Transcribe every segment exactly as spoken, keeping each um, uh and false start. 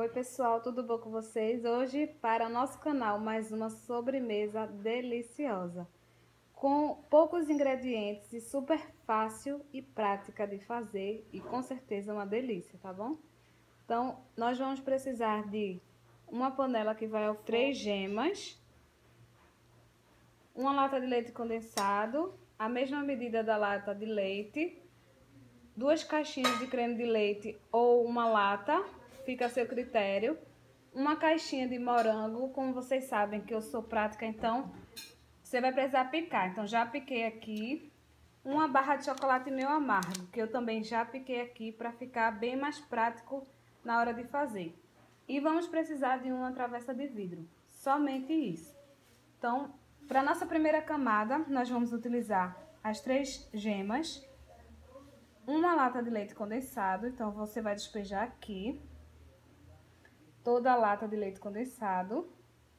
Oi pessoal, tudo bom com vocês? Hoje para o nosso canal mais uma sobremesa deliciosa com poucos ingredientes e super fácil e prática de fazer e com certeza uma delícia, tá bom? Então nós vamos precisar de uma panela que vai ao três gemas, uma lata de leite condensado, a mesma medida da lata de leite, duas caixinhas de creme de leite ou uma lata, fica a seu critério, uma caixinha de morango, como vocês sabem que eu sou prática, então você vai precisar picar. Então já piquei aqui, uma barra de chocolate meio amargo, que eu também já piquei aqui para ficar bem mais prático na hora de fazer. E vamos precisar de uma travessa de vidro, somente isso. Então, para nossa primeira camada, nós vamos utilizar as três gemas, uma lata de leite condensado, então você vai despejar aqui toda a lata de leite condensado.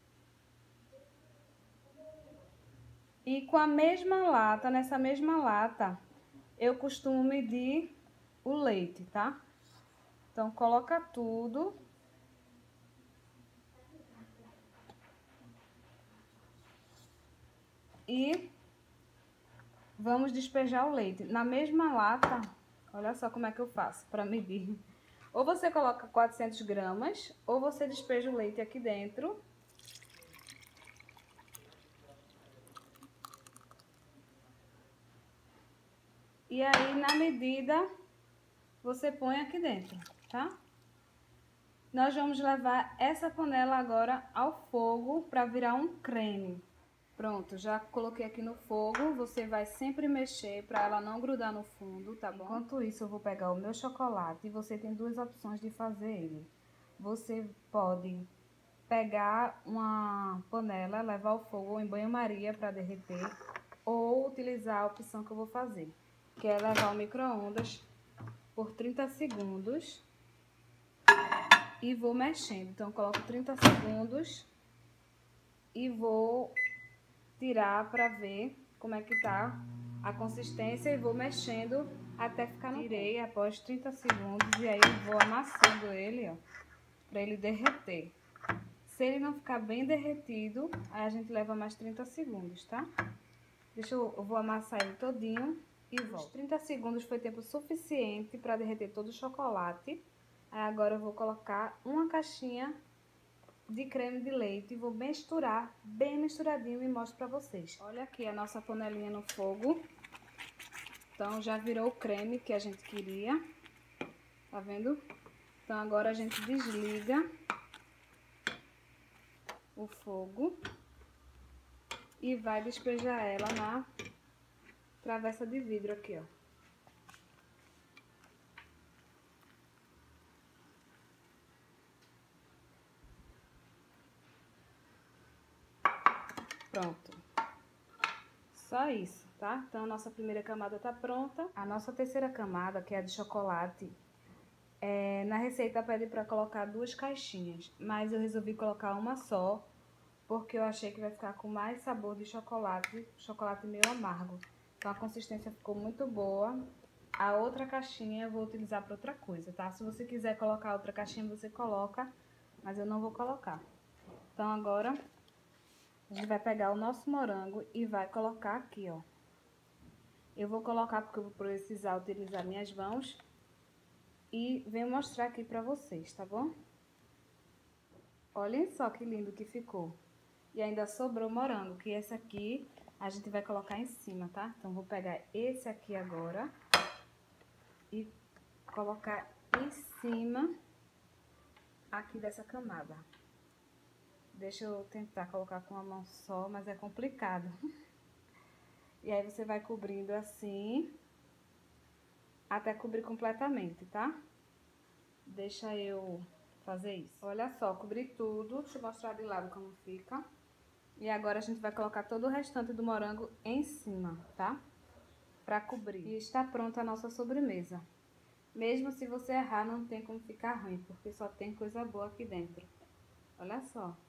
E com a mesma lata, nessa mesma lata, eu costumo medir o leite, tá? Então coloca tudo. E vamos despejar o leite. Na mesma lata, olha só como é que eu faço para medir. Ou você coloca quatrocentas gramas, ou você despeja o leite aqui dentro. E aí, na medida, você põe aqui dentro, tá? Nós vamos levar essa panela agora ao fogo para virar um creme. Pronto, já coloquei aqui no fogo, você vai sempre mexer para ela não grudar no fundo, tá bom? Enquanto isso, eu vou pegar o meu chocolate e você tem duas opções de fazer ele. Você pode pegar uma panela, levar ao fogo em banho-maria para derreter, ou utilizar a opção que eu vou fazer, que é levar ao micro-ondas por trinta segundos e vou mexendo. Então, eu coloco trinta segundos e vou tirar para ver como é que tá a consistência e vou mexendo até ficar no Tirei ponto. Após trinta segundos e aí eu vou amassando ele, ó, para ele derreter. Se ele não ficar bem derretido, aí a gente leva mais trinta segundos, tá? Deixa eu, eu vou amassar ele todinho e volto. Os trinta segundos foi tempo suficiente para derreter todo o chocolate. Aí agora eu vou colocar uma caixinha de creme de leite e vou misturar, bem misturadinho, e mostro pra vocês. Olha aqui a nossa panelinha no fogo. Então já virou o creme que a gente queria. Tá vendo? Então agora a gente desliga o fogo e vai despejar ela na travessa de vidro aqui, ó. Pronto. Só isso, tá? Então a nossa primeira camada tá pronta. A nossa terceira camada, que é a de chocolate, é, na receita pede para colocar duas caixinhas, mas eu resolvi colocar uma só, porque eu achei que vai ficar com mais sabor de chocolate, chocolate meio amargo. Então a consistência ficou muito boa. A outra caixinha eu vou utilizar para outra coisa, tá? Se você quiser colocar outra caixinha, você coloca, mas eu não vou colocar. Então agora a gente vai pegar o nosso morango e vai colocar aqui, ó. Eu vou colocar porque eu vou precisar utilizar minhas mãos e venho mostrar aqui pra vocês, tá bom? Olhem só que lindo que ficou. E ainda sobrou morango, que esse aqui a gente vai colocar em cima, tá? Então, vou pegar esse aqui agora e colocar em cima aqui dessa camada. Deixa eu tentar colocar com a mão só, mas é complicado. E aí, você vai cobrindo assim, até cobrir completamente, tá? Deixa eu fazer isso. Olha só, cobri tudo. Deixa eu mostrar de lado como fica. E agora a gente vai colocar todo o restante do morango em cima, tá? Pra cobrir. E está pronta a nossa sobremesa. Mesmo se você errar, não tem como ficar ruim, porque só tem coisa boa aqui dentro. Olha só.